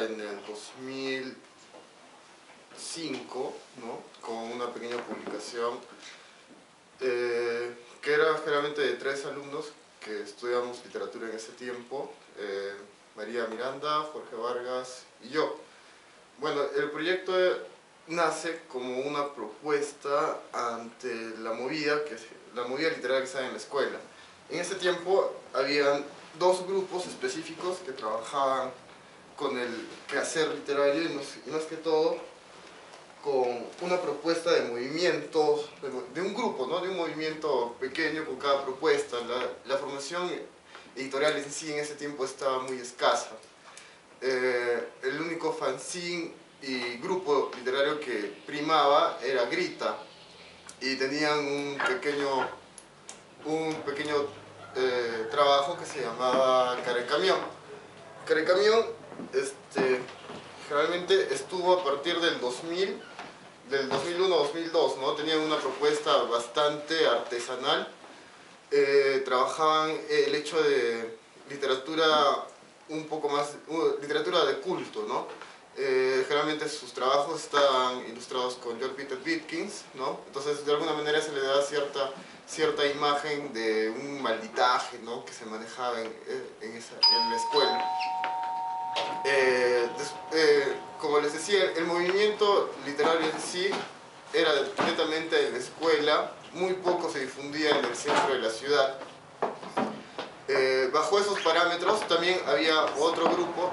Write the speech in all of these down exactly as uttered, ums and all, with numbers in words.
en el dos mil cinco, ¿no? Con una pequeña publicación eh, que era generalmente de tres alumnos que estudiamos literatura en ese tiempo, eh, María Miranda, Jorge Vargas y yo. Bueno, el proyecto nace como una propuesta ante la movida, que es la movida literaria que está en la escuela. En ese tiempo habían dos grupos específicos que trabajaban con el quehacer literario y más, y más que todo con una propuesta de movimientos, de un grupo, ¿no? De un movimiento pequeño con cada propuesta. La, la formación editorial en sí en ese tiempo estaba muy escasa. Eh, el único fanzine y grupo literario que primaba era Grita, y tenían un pequeño, un pequeño eh, trabajo que se llamaba Carecamión. Carecamión este, generalmente estuvo a partir del dos mil, del dos mil uno a dos mil dos, ¿no? Tenían una propuesta bastante artesanal, eh, trabajaban el hecho de literatura un poco más, uh, literatura de culto, ¿no? Eh, generalmente sus trabajos están ilustrados con George Peter Bitkins, ¿no? Entonces de alguna manera se le da cierta, cierta imagen de un malditaje, ¿no? Que se manejaba en, en, esa, en la escuela. Eh, des, eh, como les decía, el movimiento literario en sí era netamente en la escuela, muy poco se difundía en el centro de la ciudad. Eh, bajo esos parámetros también había otro grupo,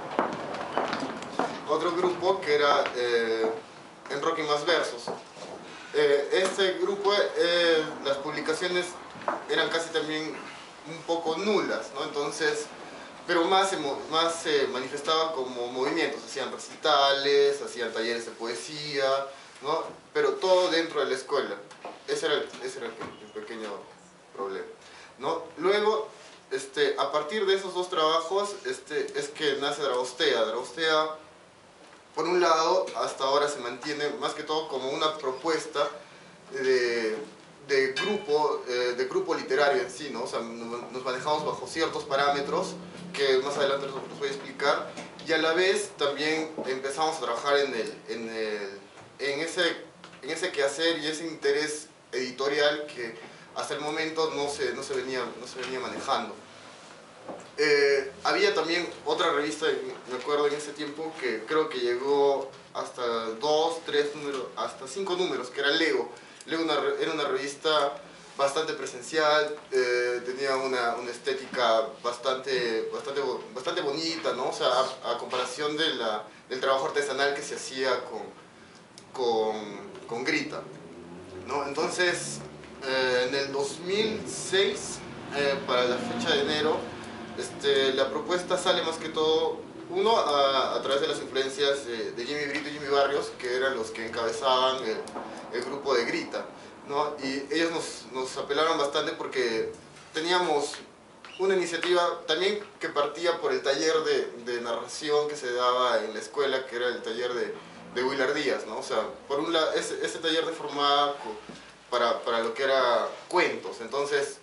otro grupo que era eh, En Rock y Más Versos. Eh, este grupo, eh, las publicaciones eran casi también un poco nulas, ¿no? Entonces, pero más se, más se manifestaba como movimientos, hacían recitales, hacían talleres de poesía, ¿no? Pero todo dentro de la escuela. Ese era el, ese era el, el pequeño problema, ¿no? Luego, este, a partir de esos dos trabajos este, es que nace Dragostea. Dragostea, por un lado, hasta ahora se mantiene más que todo como una propuesta de, de, grupo, eh, de grupo literario en sí, ¿no? O sea, nos manejamos bajo ciertos parámetros que más adelante los voy a explicar, y a la vez también empezamos a trabajar en, el, en, el, en, ese, en ese quehacer y ese interés editorial que hasta el momento no se, no se, venía, no se venía manejando. Eh, había también otra revista, me acuerdo en ese tiempo, que creo que llegó hasta dos, tres números, hasta cinco números, que era Lego. Lego una, era una revista bastante presencial, eh, tenía una, una estética bastante, bastante, bastante bonita, ¿no? O sea, a, a comparación de la, del trabajo artesanal que se hacía con, con, con Grita, ¿no? Entonces, eh, en el dos mil seis, eh, para la fecha de enero, Este, la propuesta sale más que todo, uno, a, a través de las influencias de, de Jimmy Brito y Jimmy Barrios, que eran los que encabezaban el, el grupo de Grita, ¿no? Y ellos nos, nos apelaron bastante porque teníamos una iniciativa también que partía por el taller de, de narración que se daba en la escuela, que era el taller de, de Willard Díaz, ¿no? O sea, por un lado, ese, ese taller de formaba para, para lo que era cuentos. Entonces,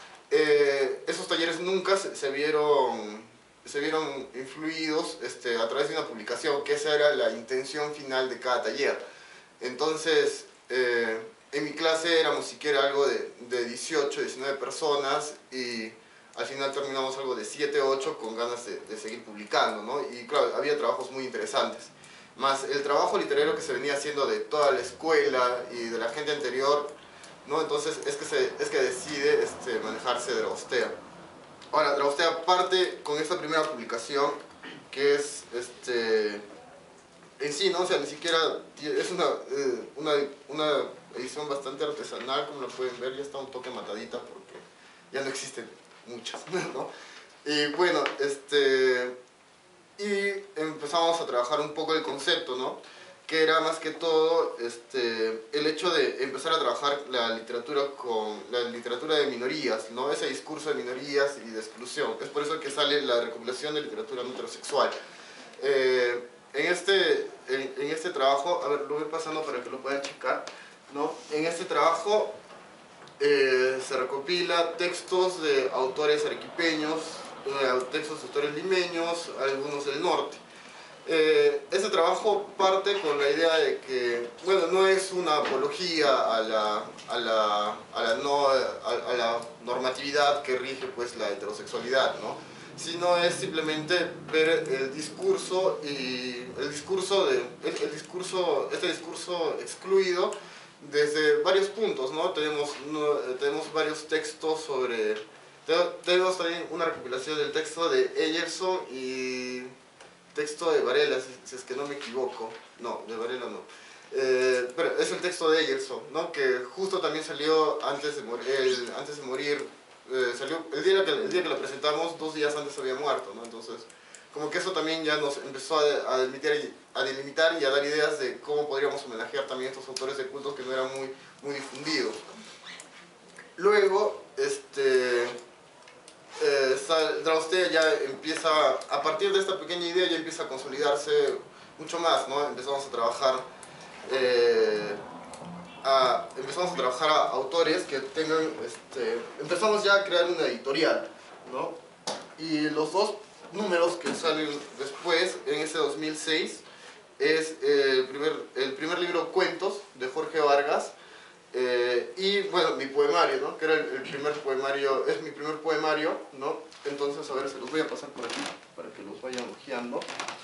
Eh, esos talleres nunca se, se, vieron, se vieron influidos este, a través de una publicación, que esa era la intención final de cada taller. Entonces, eh, en mi clase éramos siquiera algo de, de dieciocho, diecinueve personas, y al final terminamos algo de siete, ocho con ganas de, de seguir publicando, ¿no? Y claro, había trabajos muy interesantes. Más el trabajo literario que se venía haciendo de toda la escuela y de la gente anterior, ¿no? Entonces es que, se, es que decide este, manejarse Dragostea. Ahora, Dragostea parte con esta primera publicación, que es este, en sí, ¿no? O sea, ni siquiera es una, eh, una, una edición bastante artesanal, como lo pueden ver, ya está un toque matadita porque ya no existen muchas, ¿no? Y bueno, este, y empezamos a trabajar un poco el concepto, ¿no? Que era más que todo este, el hecho de empezar a trabajar la literatura con la literatura de minorías, ¿no? Ese discurso de minorías y de exclusión. Es por eso que sale la recopilación de literatura no heterosexual. Eh, en, este, en, en este trabajo, a ver, lo voy pasando para que lo puedan checar, ¿no? En este trabajo eh, se recopila textos de autores arequipeños, eh, textos de autores limeños, algunos del norte. Eh, este trabajo parte con la idea de que, bueno, no es una apología a la, a la, a la, no, a, a la normatividad que rige pues, la heterosexualidad, ¿no? Sino es simplemente ver el discurso y el discurso de, el, el discurso, este discurso excluido desde varios puntos, ¿no? Tenemos, no, tenemos varios textos sobre, tenemos también una recopilación del texto de Eyerson y texto de Varela, si, si es que no me equivoco. No, de Varela no. Eh, pero es el texto de Eyerson, ¿no? Que justo también salió antes de morir, el, antes de morir eh, salió, el día, que, el día que lo presentamos, dos días antes había muerto, ¿no? Entonces, como que eso también ya nos empezó a, a, delimitar, a delimitar y a dar ideas de cómo podríamos homenajear también a estos autores de cultos que no eran muy, muy difundidos. Luego, este... Eh, Draustea ya empieza, a partir de esta pequeña idea ya empieza a consolidarse mucho más, ¿no? Empezamos a trabajar eh, a, empezamos a trabajar a autores que tengan, este, empezamos ya a crear una editorial, ¿no? Y los dos números que salen después, en ese dos mil seis, es el primer, el primer libro Cuentos, de Jorge Vargas, Eh, y bueno, mi poemario, ¿no? Que era el, el primer poemario, es mi primer poemario, ¿no? Entonces, a ver, se los voy a pasar por aquí para que los vayan hojeando.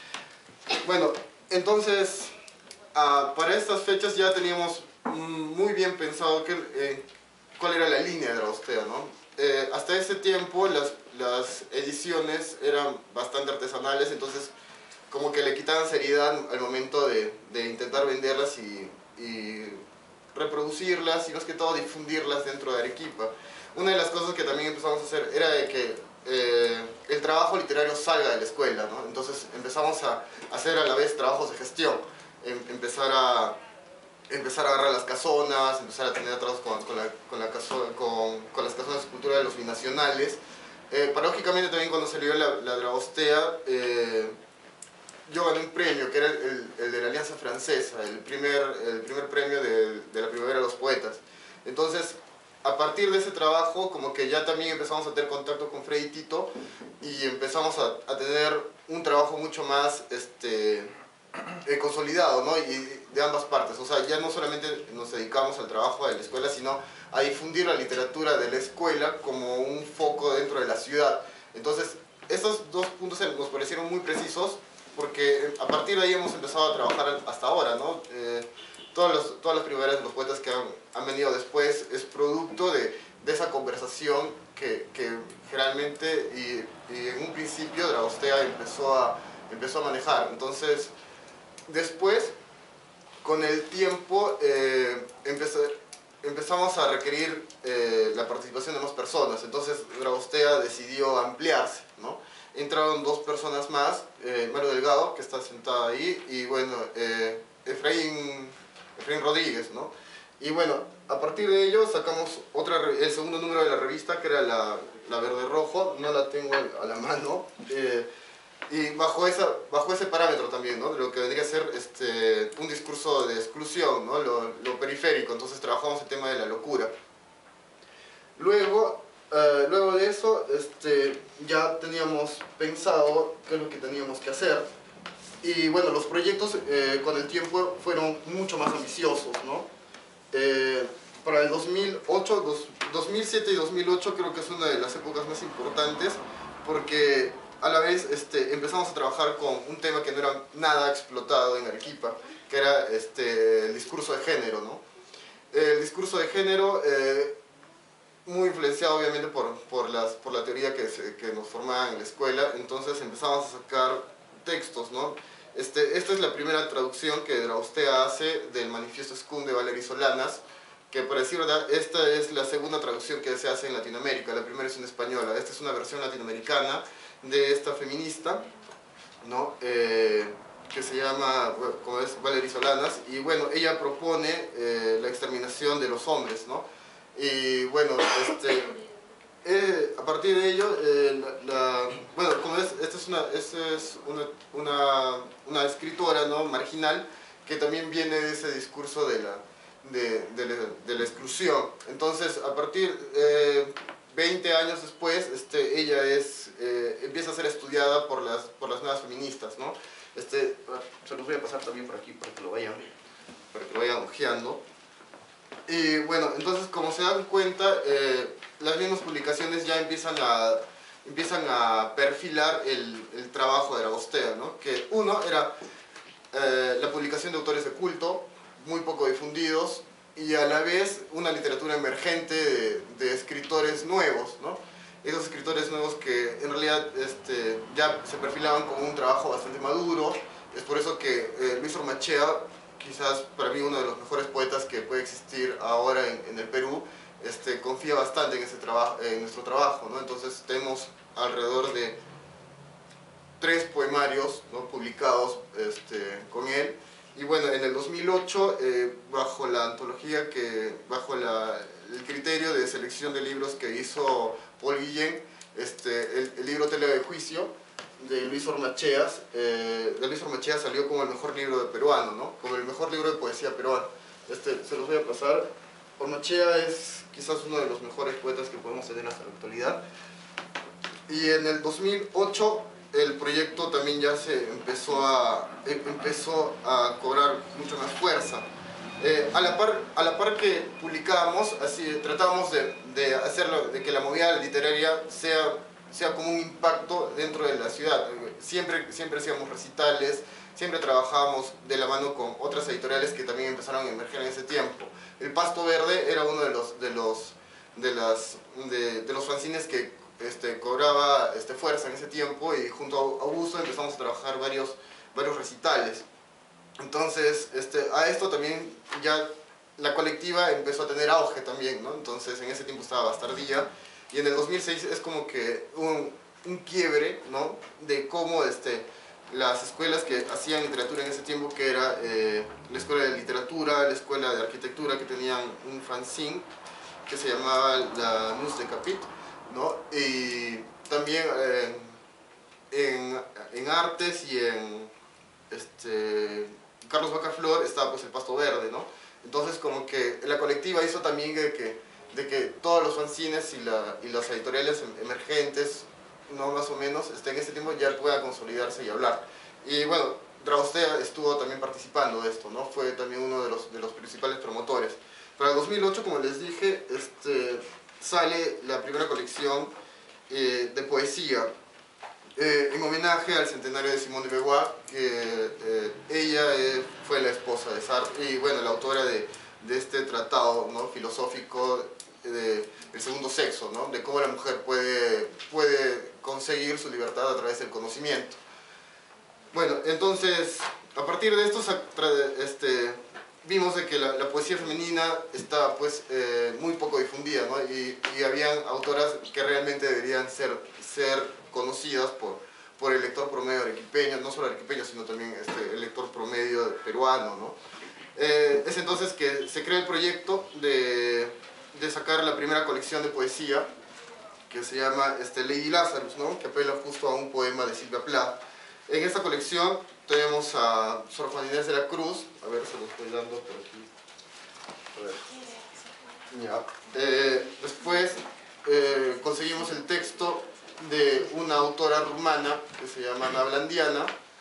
Bueno, entonces, uh, para estas fechas ya teníamos mm, muy bien pensado que, eh, cuál era la línea de Draustea, ¿no? Eh, hasta ese tiempo las, las ediciones eran bastante artesanales, entonces como que le quitaban seriedad al momento de, de intentar venderlas y, y reproducirlas y más que todo difundirlas dentro de Arequipa. Una de las cosas que también empezamos a hacer era de que eh, el trabajo literario salga de la escuela, ¿no? Entonces empezamos a hacer a la vez trabajos de gestión, em, empezar a empezar a agarrar las casonas, empezar a tener trabajos con, con, la, con, la caso, con, con las casonas de cultura de los binacionales. Eh, paradójicamente también cuando salió la, la Draustea, eh, yo gané un premio, que era el, el de la Alianza Francesa, el primer, el primer premio de, de la Primavera de los Poetas. Entonces, a partir de ese trabajo, como que ya también empezamos a tener contacto con Freddy Tito y empezamos a, a tener un trabajo mucho más este, eh, consolidado, ¿no? Y de ambas partes. O sea, ya no solamente nos dedicamos al trabajo de la escuela, sino a difundir la literatura de la escuela como un foco dentro de la ciudad. Entonces, estos dos puntos nos parecieron muy precisos, porque a partir de ahí hemos empezado a trabajar hasta ahora, ¿no? Eh, todas, los, todas las primaveras de los poetas que han, han venido después es producto de, de esa conversación que, que generalmente y, y en un principio Draustea empezó a, empezó a manejar. Entonces, después, con el tiempo, eh, empezó, empezamos a requerir eh, la participación de más personas. Entonces, Draustea decidió ampliarse, ¿no? Entraron dos personas más, eh, Mario Delgado, que está sentada ahí, y bueno, eh, Efraín, Efraín Rodríguez, ¿no? Y bueno, a partir de ello sacamos otra, el segundo número de la revista, que era la, la Verde Rojo, no la tengo a la mano, eh, y bajo, esa, bajo ese parámetro también, ¿no? De lo que vendría a ser este, un discurso de exclusión, ¿no? Lo, lo periférico, entonces trabajamos el tema de la locura. Luego, Uh, luego de eso, este, ya teníamos pensado qué es lo que teníamos que hacer. Y bueno, los proyectos eh, con el tiempo fueron mucho más ambiciosos, ¿no? Eh, para el dos mil ocho, dos, dos mil siete y dos mil ocho creo que es una de las épocas más importantes, porque a la vez este, empezamos a trabajar con un tema que no era nada explotado en Arequipa, que era este, el discurso de género, ¿no? El discurso de género... Eh, muy influenciado obviamente por, por, las, por la teoría que, se, que nos formaban en la escuela, entonces empezamos a sacar textos, ¿no? Este, esta es la primera traducción que Draustea hace del Manifiesto Scum de Valery Solanas, que por decir verdad, esta es la segunda traducción que se hace en Latinoamérica, la primera es una española, esta es una versión latinoamericana de esta feminista, ¿no? Eh, que se llama, bueno, como es Valery Solanas, y bueno, ella propone eh, la exterminación de los hombres, ¿no? Y bueno, este, eh, a partir de ello, eh, la, la, bueno, como es, esta es, una, esta es una, una, una escritora, ¿no? Marginal, que también viene de ese discurso de la, de, de, la, de la exclusión. Entonces, a partir de eh, veinte años después, este, ella es, eh, empieza a ser estudiada por las, por las nuevas feministas, ¿no? Este, se los voy a pasar también por aquí para que lo vayan, para que lo vayan ojeando. Y bueno, entonces como se dan cuenta, eh, las mismas publicaciones ya empiezan a, empiezan a perfilar el, el trabajo de Aragostea, ¿no? Que uno era eh, la publicación de autores de culto, muy poco difundidos, y a la vez una literatura emergente de, de escritores nuevos, ¿no? Esos escritores nuevos que en realidad este, ya se perfilaban como un trabajo bastante maduro. Es por eso que eh, Luis Ormachea, quizás para mí uno de los mejores poetas que puede existir ahora en, en el Perú, este, confía bastante en, ese trabajo, en nuestro trabajo, ¿no? Entonces tenemos alrededor de tres poemarios, ¿no?, publicados este, con él. Y bueno, en el dos mil ocho, eh, bajo la antología, que, bajo la, el criterio de selección de libros que hizo Paul Guillén, este, el, el libro Tela de Juicio, de Luis Ormacheas, eh, de Luis Ormacheas salió como el mejor libro de peruano, ¿no? Como el mejor libro de poesía peruana. Este, se los voy a pasar. Ormachea es quizás uno de los mejores poetas que podemos tener hasta la actualidad. Y en el dos mil ocho el proyecto también ya se empezó a, empezó a cobrar mucho más fuerza. Eh, a, la par, a la par que publicábamos, así, tratábamos de, de, hacerlo, de que la movida literaria sea, sea como un impacto dentro de la ciudad. Siempre, siempre hacíamos recitales, siempre trabajábamos de la mano con otras editoriales que también empezaron a emerger en ese tiempo. El Pasto Verde era uno de los, de los, de las, de, de los fanzines que este, cobraba este, fuerza en ese tiempo, y junto a Augusto empezamos a trabajar varios, varios recitales. Entonces, este, a esto también ya la colectiva empezó a tener auge también, ¿no? Entonces, en ese tiempo estaba Bastardía, y en el dos mil seis es como que un, un quiebre, ¿no?, de cómo este, las escuelas que hacían literatura en ese tiempo, que era eh, la Escuela de Literatura, la Escuela de Arquitectura, que tenían un fanzine que se llamaba la Nus de Capit, ¿no? Y también eh, en, en artes y en este, Carlos Bacaflor estaba pues el Pasto Verde, ¿no? Entonces como que la colectiva hizo también de que, de que todos los fanzines y, la, y las editoriales emergentes, no más o menos, este, en ese tiempo ya pueda consolidarse y hablar. Y bueno, Aragostea estuvo también participando de esto, ¿no? Fue también uno de los, de los principales promotores. Para el dos mil ocho, como les dije, este, sale la primera colección eh, de poesía, eh, en homenaje al centenario de Simone de Beauvoir, que eh, ella eh, fue la esposa de Sartre y bueno, la autora de, de este tratado, ¿no?, filosófico de, del segundo sexo, ¿no?, de cómo la mujer puede, puede conseguir su libertad a través del conocimiento. Bueno, entonces, a partir de esto, este, vimos de que la, la poesía femenina está pues eh, muy poco difundida, ¿no? y, y habían autoras que realmente deberían ser, ser conocidas por, por el lector promedio arequipeño, no solo arequipeño, sino también este, el lector promedio peruano, ¿no? Eh, es entonces que se crea el proyecto de, de sacar la primera colección de poesía, que se llama este, Lady Lazarus, ¿no?, que apela justo a un poema de Silvia Plath. En esta colección tenemos a Sor Juana Inés de la Cruz, a ver, se lo estoy dando por aquí. A ver. Ya. Eh, después eh, conseguimos el texto de una autora rumana que se llama Ana Blandiana,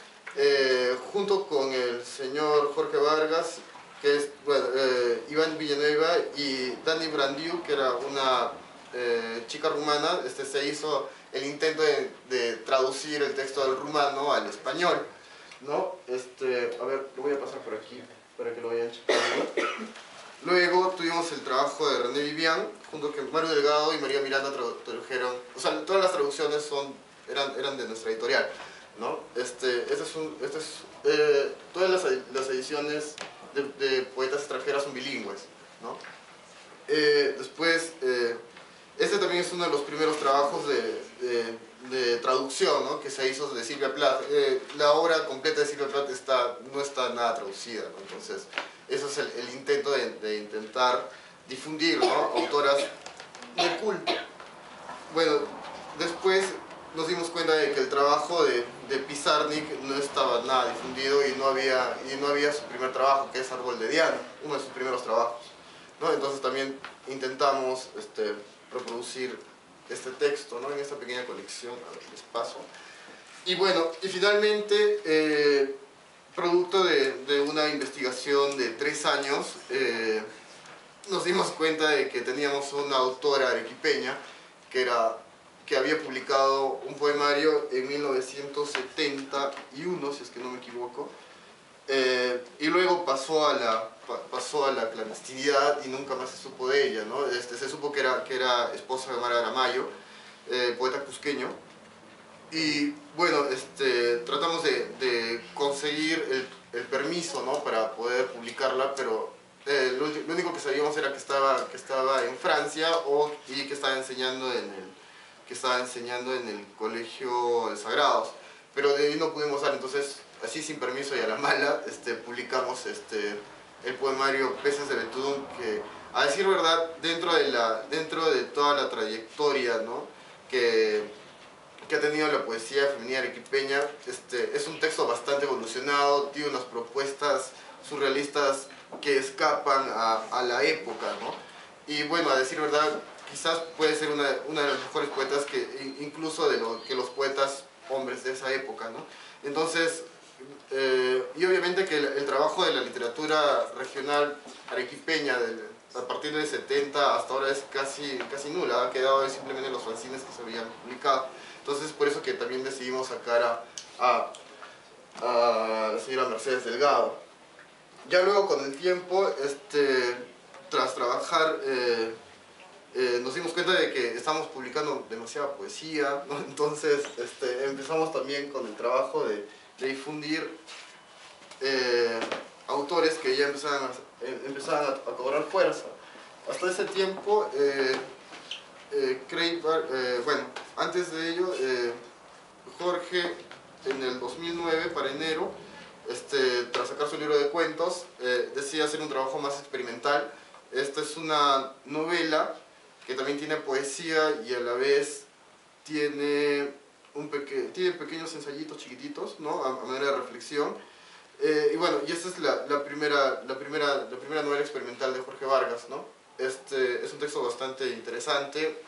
eh, junto con el señor Jorge Vargas, que es bueno, eh, Iván Villanueva y Dani Brandiu, que era una eh, chica rumana. Este, se hizo el intento de, de traducir el texto del rumano al español, ¿no? Este, a ver, lo voy a pasar por aquí para que lo vayan checando. Luego tuvimos el trabajo de René Vivian, junto con Mario Delgado y María Miranda tradujeron, o sea, todas las traducciones son, eran, eran de nuestra editorial, ¿no? Este, este es un, este es, eh, todas las, las ediciones de, de poetas extranjeras son bilingües, ¿no? Eh, después, eh, este también es uno de los primeros trabajos de, de, de traducción, ¿no?, que se hizo de Silvia Plath. Eh, la obra completa de Silvia Plath está, no está nada traducida, ¿no? Entonces, eso es el, el intento de, de intentar difundir, ¿no?, autoras de culto. Bueno, después nos dimos cuenta de que el trabajo de, de Pizarnik no estaba nada difundido y no, había, y no había su primer trabajo, que es Árbol de Diana, uno de sus primeros trabajos, ¿no? Entonces también intentamos este, reproducir este texto, ¿no?, en esta pequeña colección. A ver, les paso. y bueno, y finalmente, eh, producto de, de una investigación de tres años, eh, nos dimos cuenta de que teníamos una autora arequipeña que, era, que había publicado un poemario en mil novecientos setenta y uno, si es que no me equivoco, eh, y luego pasó a, la, pasó a la clandestinidad y nunca más se supo de ella, ¿no? Este, se supo que era, que era esposa de Mara Gramayo, eh, poeta cusqueño, y bueno, este, tratamos de, de conseguir el, el permiso, ¿no? Para poder publicarla, pero eh, lo, lo único que sabíamos era que estaba, que estaba en Francia o, y que estaba enseñando en el, que estaba enseñando en el Colegio de Sagrados, pero de ahí no pudimos dar, entonces así sin permiso y a la mala este, publicamos este, el poemario Peces de Betún, que a decir verdad, dentro de, la, dentro de toda la trayectoria, ¿no? que que ha tenido la poesía femenina arequipeña, este, es un texto bastante evolucionado, tiene unas propuestas surrealistas que escapan a, a la época, ¿no? Y bueno, a decir verdad, quizás puede ser una, una de las mejores poetas que incluso de lo, que los poetas hombres de esa época, ¿no? Entonces, eh, y obviamente que el, el trabajo de la literatura regional arequipeña del, a partir del setenta hasta ahora es casi, casi nula, ha quedado simplemente en los fanzines que se habían publicado. Entonces, por eso que también decidimos sacar a, a, a la señora Mercedes Delgado. Ya luego, con el tiempo, este, tras trabajar, eh, eh, nos dimos cuenta de que estamos publicando demasiada poesía, ¿no? Entonces este, empezamos también con el trabajo de, de difundir eh, autores que ya empezaban a, eh, empezaban a, a cobrar fuerza. Hasta ese tiempo, eh, eh, Craig, eh, bueno, antes de ello, eh, Jorge, en el dos mil nueve, para enero, este, tras sacar su libro de cuentos, eh, decide hacer un trabajo más experimental. Esta es una novela que también tiene poesía y a la vez tiene, un peque tiene pequeños ensayitos chiquititos, ¿no? a, a manera de reflexión. Eh, y bueno, y esta es la, la, primera, la, primera, la primera novela experimental de Jorge Vargas, ¿no? Este es un texto bastante interesante.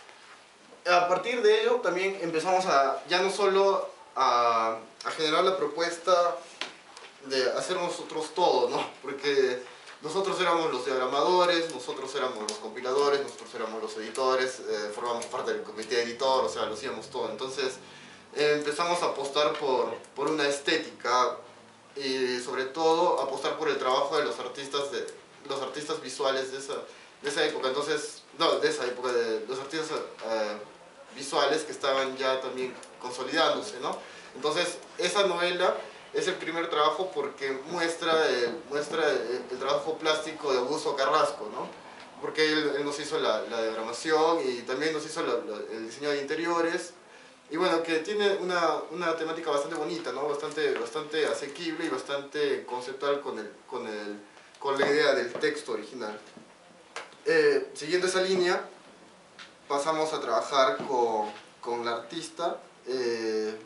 A partir de ello también empezamos a, ya no solo a, a generar la propuesta de hacer nosotros todo, ¿no? Porque nosotros éramos los diagramadores, nosotros éramos los compiladores, nosotros éramos los editores, eh, formamos parte del comité editor, o sea, lo hacíamos todo. Entonces eh, empezamos a apostar por, por una estética y sobre todo apostar por el trabajo de los artistas, de, los artistas visuales de esa, de esa época. Entonces, no, de esa época, de los artistas eh, visuales que estaban ya también consolidándose, ¿no? Entonces, esa novela es el primer trabajo porque muestra el, muestra el, el trabajo plástico de Augusto Carrasco, ¿no? Porque él, él nos hizo la, la diagramación y también nos hizo la, la, el diseño de interiores. Y bueno, que tiene una, una temática bastante bonita, ¿no? Bastante, bastante asequible y bastante conceptual con, el, con, el, con la idea del texto original. Eh, siguiendo esa línea, pasamos a trabajar con, con la artista eh,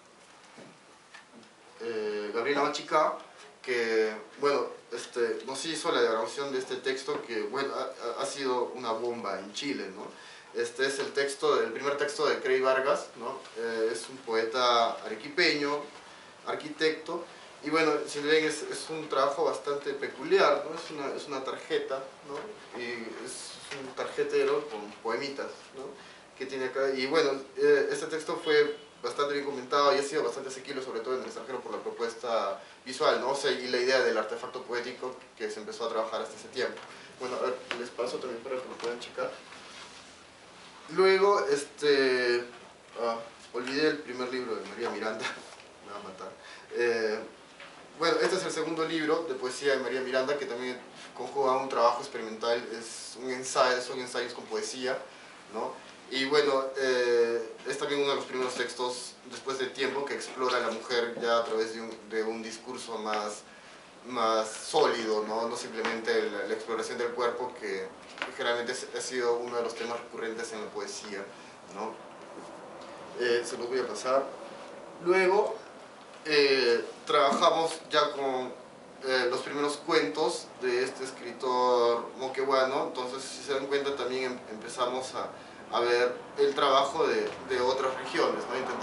eh, Gabriela Machica, que bueno, este, nos hizo la diagramación de este texto que bueno, ha, ha sido una bomba en Chile, ¿no? Este es el texto, el primer texto de Craig Vargas, ¿no? Eh, es un poeta arequipeño, arquitecto, y bueno, si ven es, es un trabajo bastante peculiar, ¿no? Es una, es una tarjeta, ¿no? Y es un tarjetero con poemitas, ¿no? Que tiene acá, y bueno, eh, este texto fue bastante bien comentado y ha sido bastante asequible, sobre todo en el extranjero, por la propuesta visual, ¿no? O sea, y la idea del artefacto poético que se empezó a trabajar hasta ese tiempo. Bueno, a ver, les paso también para que lo puedan checar. Luego, este, ah, olvidé el primer libro de María Miranda, me va a matar. Eh, bueno, este es el segundo libro de poesía de María Miranda, que también conjuga un trabajo experimental, es un ensayo, son ensayos con poesía, ¿no? Y bueno, eh, es también uno de los primeros textos, después de tiempo, que explora a la mujer ya a través de un, de un discurso más, más sólido, ¿no? No simplemente la, la exploración del cuerpo, que generalmente ha sido uno de los temas recurrentes en la poesía, ¿no? Eh, se los voy a pasar. Luego, eh, trabajamos ya con eh, los primeros cuentos de este escritor moqueguano. Entonces, si se dan cuenta, también em empezamos a, a ver el trabajo de, de otras regiones, ¿no? Intentar sacar los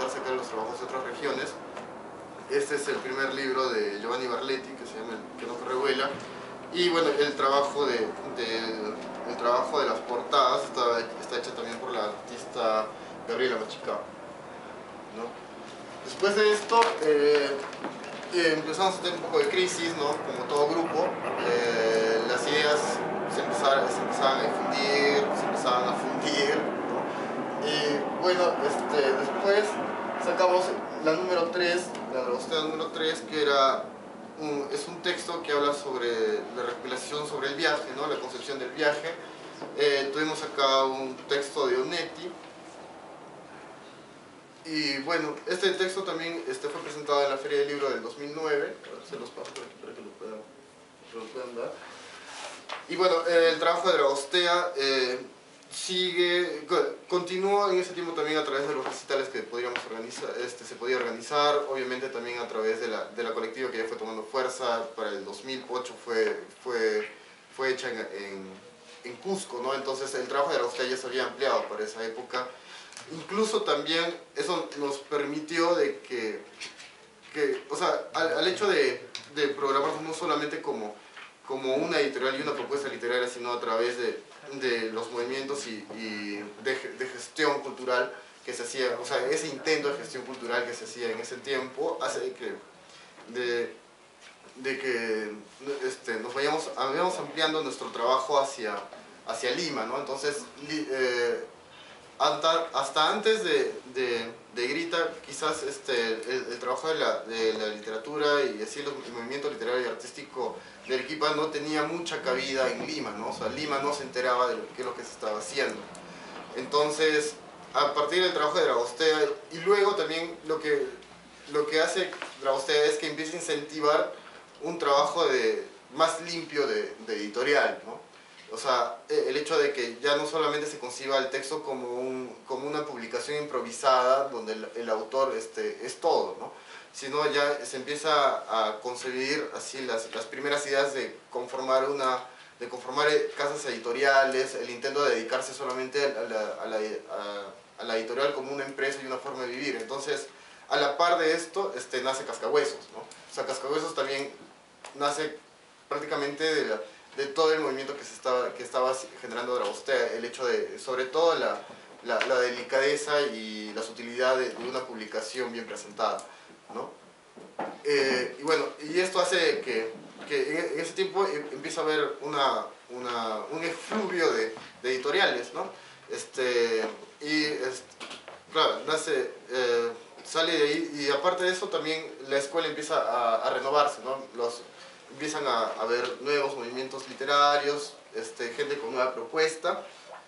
algunos trabajos de otras regiones. Este es el primer libro de Giovanni Barletti, que se llama El que no revuela. Y bueno, el trabajo de, de, el trabajo de las portadas está, está hecho también por la artista Gabriela Machicao, ¿no? Después de esto, eh, eh, empezamos a tener un poco de crisis, ¿no? Como todo grupo. Eh, las ideas se empezaban, se empezaban a difundir, se empezaban a fundir, ¿no? Y bueno, este, después sacamos la número tres, la Dragostea número tres, que era un, es un texto que habla sobre la recopilación sobre el viaje, ¿no? La concepción del viaje. Eh, tuvimos acá un texto de Onetti. Y bueno, este texto también este, fue presentado en la Feria del Libro del dos mil nueve. Se los paso por aquí para que lo puedan, lo puedan dar. Y bueno, eh, el trabajo de Dragostea eh, sigue, continúa en ese tiempo también a través de los recitales que podríamos organizar, este, se podía organizar, obviamente también a través de la, de la colectiva que ya fue tomando fuerza. Para el dos mil ocho fue, fue, fue hecha en, en, en Cusco, ¿no? Entonces el trabajo de Dragostea ya se había ampliado para esa época. Incluso también eso nos permitió de que, que o sea, al, al hecho de, de programarnos no solamente como, como una editorial y una propuesta literaria, sino a través de, de los movimientos y, y de, de gestión cultural que se hacía, o sea, ese intento de gestión cultural que se hacía en ese tiempo, hace que, de, de que este, nos vayamos, vayamos ampliando nuestro trabajo hacia, hacia Lima, ¿no? Entonces, eh, Hasta, hasta antes de, de, de Grita, quizás este, el, el trabajo de la, de la literatura y así el, el movimiento literario y artístico de Arequipa no tenía mucha cabida en Lima, ¿no? O sea, Lima no se enteraba de lo, qué es lo que se estaba haciendo. Entonces, a partir del trabajo de Dragostea, y luego también lo que, lo que hace Dragostea es que empieza a incentivar un trabajo de, más limpio de, de editorial, ¿no? O sea, el hecho de que ya no solamente se conciba el texto como, un, como una publicación improvisada donde el, el autor este, es todo, ¿no? Sino ya se empieza a concebir así las, las primeras ideas de conformar, una, de conformar casas editoriales, el intento de dedicarse solamente a la, a, la, a, a la editorial como una empresa y una forma de vivir. Entonces, a la par de esto, este, nace Cascahuesos, ¿no? O sea, Cascahuesos también nace prácticamente de la... de todo el movimiento que se estaba, que estaba generando Dragostea, el hecho de, sobre todo, la, la, la delicadeza y la sutilidad de, de una publicación bien presentada, ¿no? Eh, y bueno, y esto hace que, que en ese tiempo empieza a haber una, una, un efluvio de, de editoriales, ¿no? Este, y, este, claro, nace, eh, sale de ahí, y aparte de eso también la escuela empieza a, a renovarse, ¿no? Los, empiezan a haber nuevos movimientos literarios, este, gente con nueva propuesta,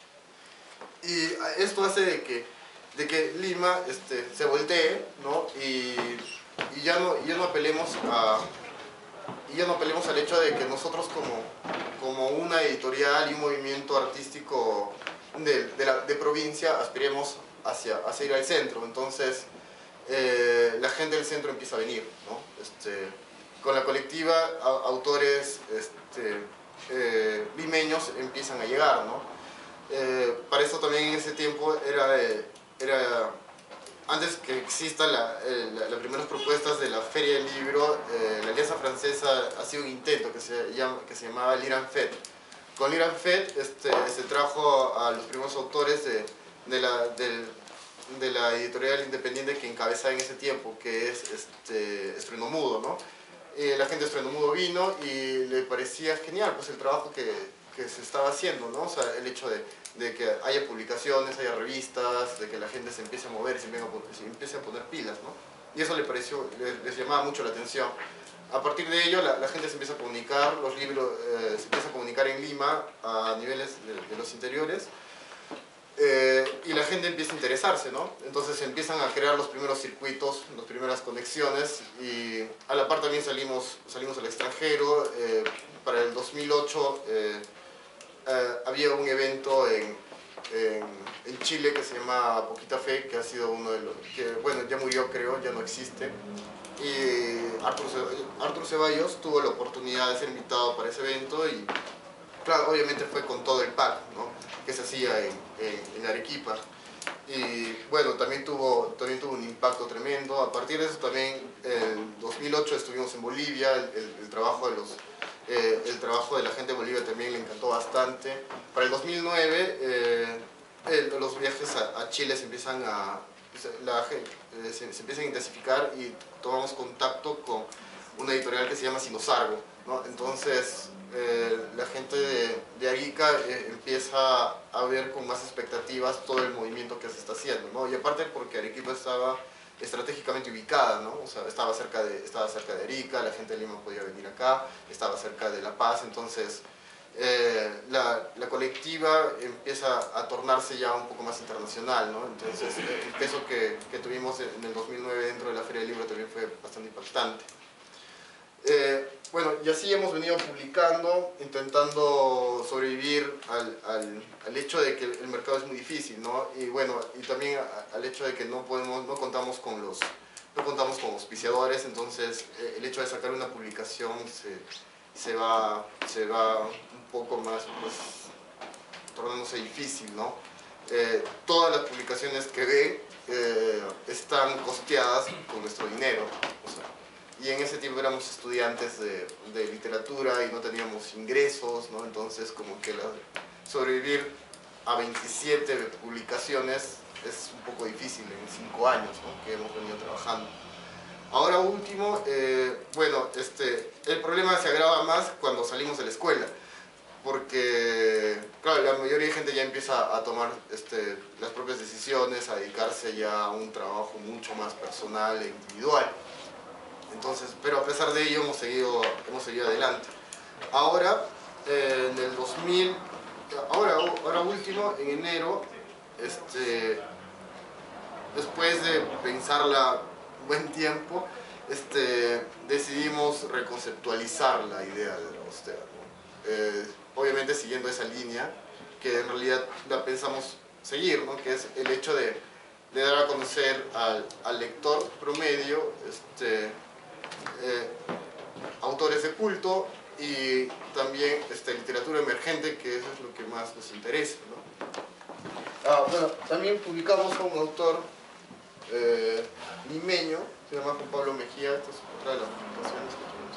y esto hace de que, de que Lima este, se voltee, ¿no? y, y, ya no, y ya no apelemos a, y ya no apelemos al hecho de que nosotros como, como una editorial y un movimiento artístico de, de, la, de provincia aspiremos hacia, hacia ir al centro. Entonces eh, la gente del centro empieza a venir, ¿no? Este, con la colectiva, autores este, eh, limeños empiezan a llegar, ¿no? Eh, para eso también en ese tiempo era, eh, era antes que existan la, eh, la, las primeras propuestas de la Feria del Libro, eh, la Alianza Francesa hacía un intento que se, llama, que se llamaba l'Iran Fête. Con l'Iran Fête este, se trajo a los primeros autores de, de, la, de, de la editorial independiente que encabezaba en ese tiempo, que es este, Estruendo Mudo, ¿no? Eh, la gente de Estruendo Mudo vino y le parecía genial pues, el trabajo que, que se estaba haciendo, ¿no? O sea, el hecho de, de que haya publicaciones, haya revistas, de que la gente se empiece a mover y se empiece a poner, se empiece a poner pilas, ¿no? Y eso le pareció, les, les llamaba mucho la atención. A partir de ello, la, la gente se empieza a comunicar, los libros eh, se empieza a comunicar en Lima a niveles de, de los interiores, eh, y la gente empieza a interesarse, ¿no? Entonces se empiezan a crear los primeros circuitos, las primeras conexiones, y a la par también salimos, salimos al extranjero. Eh, para el dos mil ocho eh, eh, había un evento en, en, en Chile que se llama Poquita Fe, que ha sido uno de los, que bueno, ya murió creo, ya no existe, y Artur, Artur Ceballos tuvo la oportunidad de ser invitado para ese evento, y claro, obviamente fue con todo el pack, ¿no? Que se hacía en, en, en Arequipa. Y bueno, también tuvo, también tuvo un impacto tremendo. A partir de eso también, en dos mil ocho estuvimos en Bolivia, el, el, el trabajo de los, eh, el trabajo de la gente de Bolivia también le encantó bastante. Para el dos mil nueve, eh, el, los viajes a, a Chile se empiezan a, la, eh, se, se empiezan a intensificar y tomamos contacto con una editorial que se llama Sinosargo, ¿no? Entonces, eh, la gente de, de Arica eh, empieza a ver con más expectativas todo el movimiento que se está haciendo, ¿no? Y aparte porque Arequipa estaba estratégicamente ubicada, ¿no? O sea, estaba cerca de, estaba cerca de Arica, la gente de Lima podía venir acá, estaba cerca de La Paz, entonces eh, la, la colectiva empieza a tornarse ya un poco más internacional, ¿no? Entonces, el peso que, que tuvimos en el dos mil nueve dentro de la Feria del Libro también fue bastante impactante. Eh, bueno, y así hemos venido publicando, intentando sobrevivir al, al, al hecho de que el mercado es muy difícil, ¿no? Y bueno, y también a, al hecho de que no podemos, no contamos con los, no contamos con auspiciadores, entonces eh, el hecho de sacar una publicación se, se, va, se va un poco más, pues, tornándose difícil, ¿no? Eh, todas las publicaciones que ven eh, están costeadas con nuestro dinero, o sea, y en ese tiempo éramos estudiantes de, de literatura y no teníamos ingresos, ¿no? Entonces como que la, sobrevivir a veintisiete publicaciones es un poco difícil en cinco años, ¿no? Que hemos venido trabajando. Ahora último, eh, bueno, este, el problema se agrava más cuando salimos de la escuela, porque claro, la mayoría de gente ya empieza a tomar este, las propias decisiones, a dedicarse ya a un trabajo mucho más personal e individual. Entonces, pero a pesar de ello hemos seguido, hemos seguido adelante. Ahora, eh, en el dos mil, ahora, ahora último, en enero, este, después de pensarla un buen tiempo, este, decidimos reconceptualizar la idea de la Ostea, ¿no? Eh, obviamente siguiendo esa línea, que en realidad la pensamos seguir, ¿no? Que es el hecho de, de dar a conocer al, al lector promedio, este, Eh, autores de culto y también este, literatura emergente, que eso es lo que más nos interesa, ¿no? Ah, bueno, también publicamos a un autor eh, limeño, se llama Juan Pablo Mejía, esta es otra de las publicaciones que tenemos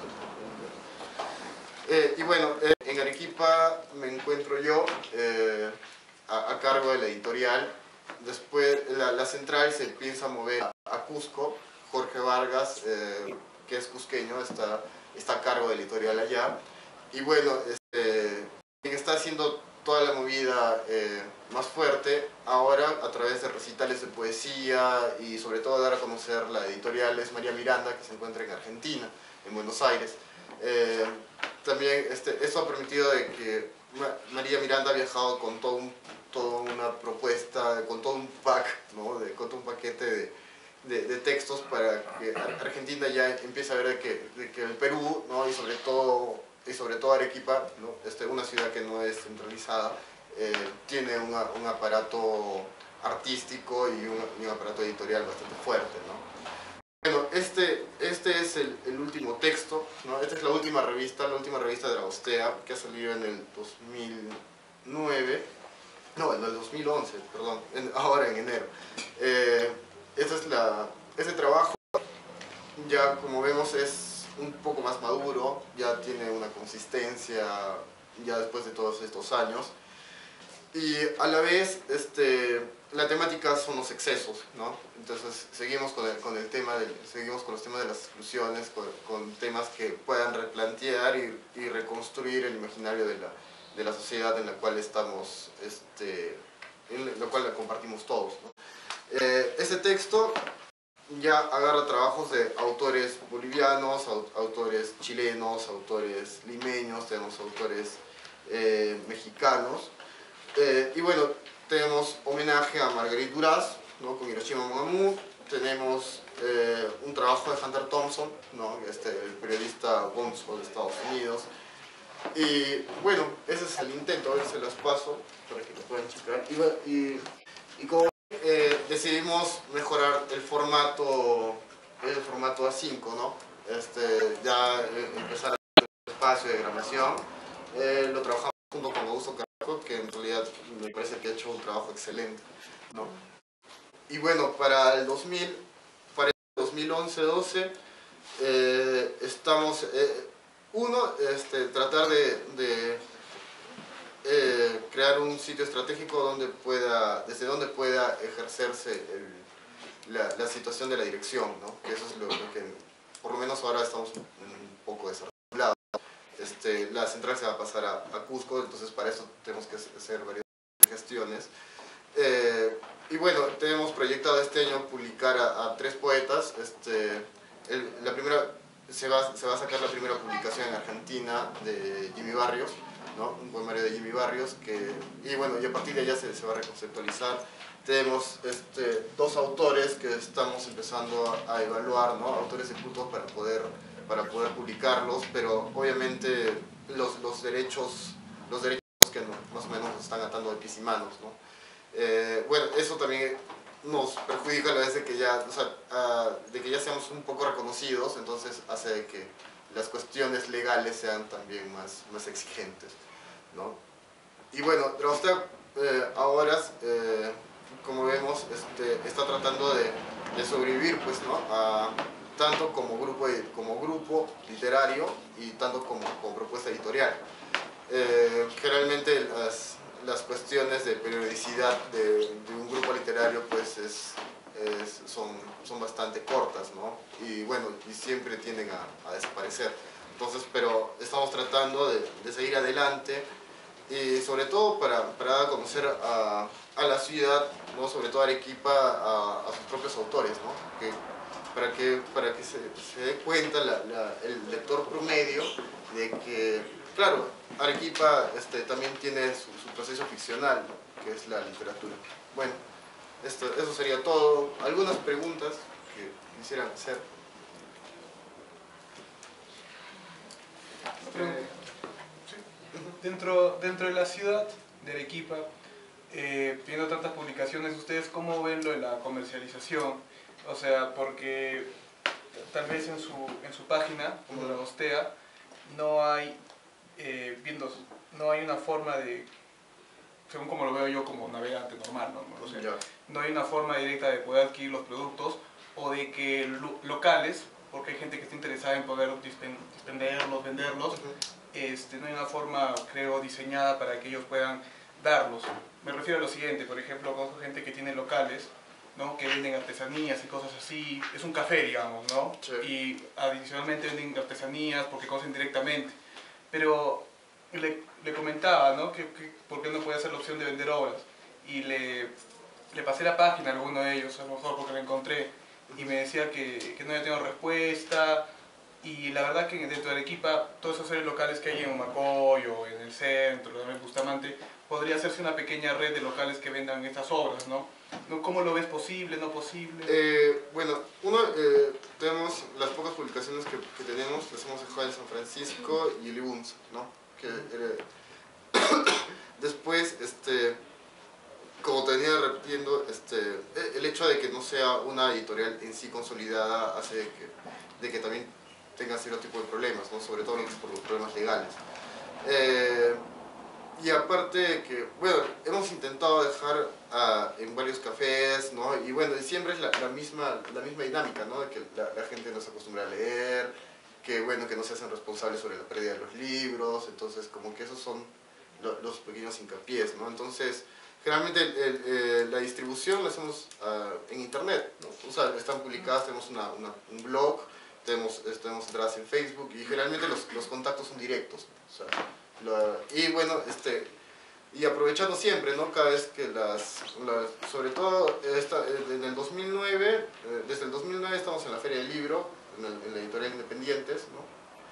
eh, y bueno, eh, en Arequipa me encuentro yo eh, a, a cargo de la editorial. Después la, la central se piensa mover a, a Cusco. Jorge Vargas, eh, que es cusqueño, está, está a cargo del editorial allá. Y bueno, este, quien está haciendo toda la movida eh, más fuerte ahora a través de recitales de poesía y sobre todo dar a conocer la editorial es María Miranda, que se encuentra en Argentina, en Buenos Aires. Eh, también este, esto ha permitido de que Ma María Miranda ha viajado con todo un, toda una propuesta, con todo un pack, ¿no? de, con todo un paquete de De, de textos para que Argentina ya empiece a ver de que, de que el Perú, ¿no? y, sobre todo, y sobre todo Arequipa, ¿no? este, una ciudad que no es centralizada, eh, tiene una, un aparato artístico y un, y un aparato editorial bastante fuerte, ¿no? Bueno, este, este es el, el último texto, ¿no? Esta es la última revista, la última revista de la Ostea, que ha salido en el dos mil nueve, no, en el dos mil once, perdón, en, ahora en enero. Eh, Ese es la, ese trabajo, ya como vemos, es un poco más maduro, ya tiene una consistencia, ya después de todos estos años. Y a la vez, este, la temática son los excesos, ¿no? Entonces seguimos con el, con el tema, del, seguimos con los temas de las exclusiones, con, con temas que puedan replantear y, y reconstruir el imaginario de la, de la sociedad en la cual estamos, este, en la cual la compartimos todos, ¿no? Eh, ese texto ya agarra trabajos de autores bolivianos, autores chilenos, autores limeños, tenemos autores eh, mexicanos. Eh, y bueno, tenemos homenaje a Marguerite Duras, ¿no? con Hiroshima Mon Amour. Tenemos eh, un trabajo de Hunter Thompson, ¿no? este, el periodista gonzo de Estados Unidos. Y bueno, ese es el intento, a ver si se los paso para que lo puedan checar. Y, y, y como Eh, decidimos mejorar el formato, el formato A cinco, ¿no? Este, ya eh, empezar a hacer un espacio de grabación. Eh, lo trabajamos junto con Augusto Caraco, que en realidad me parece que ha hecho un trabajo excelente, ¿no? y bueno, para el dos mil, para el dos mil once doce, eh, estamos, eh, uno, este, tratar de, de eh, crear un sitio estratégico donde pueda, desde donde pueda ejercerse el, la, la situación de la dirección, ¿no? Que eso es lo, lo que, por lo menos ahora estamos un poco desarrollados. Este, la central se va a pasar a, a Cusco, entonces para eso tenemos que hacer varias gestiones. Eh, y bueno, tenemos proyectado este año publicar a, a tres poetas. Este, el, la primera, se va, se va a sacar la primera publicación en Argentina de Jimmy Barrios, ¿no? Un poemario de Jimmy Barrios, que, y bueno, y a partir de allá se, se va a reconceptualizar. Tenemos este, dos autores que estamos empezando a, a evaluar, ¿no? Autores de culto para poder, para poder publicarlos, pero obviamente los, los derechos, los derechos que no, más o menos nos están atando de pies y manos, ¿no? Eh, bueno, eso también nos perjudica a la vez de que ya, o sea, uh, de que ya seamos un poco reconocidos, entonces hace de que las cuestiones legales sean también más, más exigentes, ¿no? Y bueno, Draustea eh, ahora, eh, como vemos, este, está tratando de, de sobrevivir, pues, ¿no? A, tanto como grupo, como grupo literario y tanto como, como propuesta editorial. Eh, generalmente las, las cuestiones de periodicidad de, de un grupo literario pues es, es, son, son bastante cortas, ¿no? Y bueno, y siempre tienden a, a desaparecer. Entonces, pero estamos tratando de, de seguir adelante y sobre todo para, para dar a conocer a, a la ciudad, ¿no? Sobre todo a Arequipa, a, a sus propios autores, ¿no? Que, para que, para que se, se dé cuenta la, la, el lector promedio de que, claro, Arequipa este, también tiene su, su proceso ficcional, ¿no? Que es la literatura. Bueno, esto, eso sería todo. ¿Algunas preguntas que quisieran hacer? Eh, sí. dentro, dentro de la ciudad de Arequipa, eh, viendo tantas publicaciones, ¿ustedes cómo ven lo de la comercialización? O sea, porque tal vez en su, en su página, como la Draustea, no hay, eh, viendo, no hay una forma de, según como lo veo yo como navegante normal, ¿no? O sea, yeah. no hay una forma directa de poder adquirir los productos o de que lo, locales, porque hay gente que está interesada en poder dispenderlos, venderlos, uh-huh. este, no hay una forma, creo, diseñada para que ellos puedan darlos. Me refiero a lo siguiente, por ejemplo, conozco gente que tiene locales, ¿no? Que venden artesanías y cosas así, es un café, digamos, ¿no? Sí. Y adicionalmente venden artesanías porque conocen directamente. Pero le, le comentaba, ¿no? Que, que por qué no puede hacer la opción de vender obras. Y le, le pasé la página a alguno de ellos, a lo mejor porque la encontré, y me decía que, que no había tenido respuesta. Y la verdad que dentro de Arequipa, todos esos seres locales que hay en Humacoy o en el centro, en Bustamante, podría hacerse una pequeña red de locales que vendan estas obras, ¿no? ¿Cómo lo ves? ¿Posible? ¿No posible? Eh, bueno, uno, eh, tenemos las pocas publicaciones que, que tenemos, las hemos dejado en San Francisco y Libuns, ¿no? Que, eh, después, este, como te venía repitiendo, este, el hecho de que no sea una editorial en sí consolidada hace de que, de que también tenga cierto tipo de problemas, ¿no? Sobre todo por los problemas legales. Eh, Y aparte de que, bueno, hemos intentado dejar uh, en varios cafés, ¿no? Y bueno, siempre es la, la, misma, la misma dinámica, ¿no? De que la, la gente no se acostumbra a leer, que bueno, que no se hacen responsables sobre la pérdida de los libros, entonces como que esos son lo, los pequeños hincapiés, ¿no? Entonces, generalmente el, el, eh, la distribución la hacemos uh, en internet, ¿no? O sea, están publicadas, tenemos una, una, un blog, tenemos, tenemos entradas en Facebook y generalmente los, los contactos son directos, ¿no? O sea, La, y bueno, este, y aprovechando siempre, ¿no? Cada vez que las, las sobre todo esta, en el dos mil nueve, eh, desde el dos mil nueve estamos en la Feria del Libro, en, el, en la editorial Independientes, ¿no?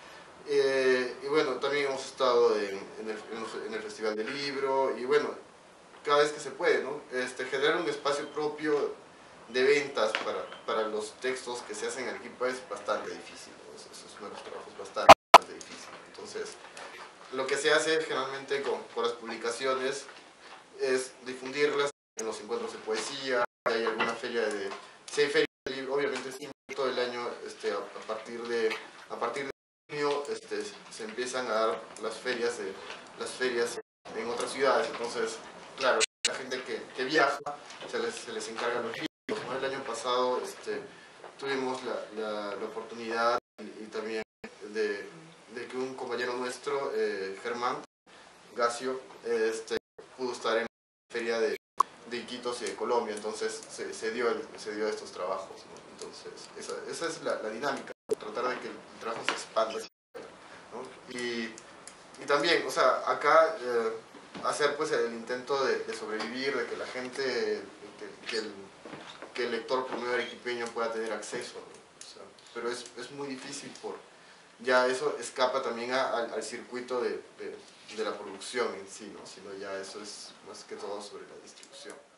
Eh, y bueno, también hemos estado en, en, el, en el Festival del Libro, y bueno, cada vez que se puede, ¿no? Este, generar un espacio propio de ventas para, para los textos que se hacen en Arequipa es bastante difícil, ¿no? Eso, eso es uno de los trabajos bastante, bastante difícil. Entonces, lo que se hace generalmente con, con las publicaciones es difundirlas en los encuentros de poesía, si hay alguna feria de... Si hay feria de libro, obviamente sí, todo el año, este, a, a partir de a partir de junio este, se empiezan a dar las ferias, de, las ferias en otras ciudades, entonces, claro, la gente que, que viaja se les, se les encargan los libros, el año pasado este, tuvimos la, la, la oportunidad y, y también de, de que un compañero nuestro, eh, Germán Gacio, este, pudo estar en la feria de, de Iquitos y de Colombia, entonces se, se, dio, el, se dio estos trabajos, ¿no? Entonces esa, esa es la, la dinámica, tratar de que el trabajo se expanda, ¿no? y, y también, o sea, acá eh, hacer pues el intento de, de sobrevivir, de que la gente, que, que, el, que el lector promedio arequipeño pueda tener acceso, ¿no? O sea, pero es, es muy difícil por, ya eso escapa también a, al, al circuito de, de, de la producción en sí, ¿no? Sino ya eso es más que todo sobre la distribución.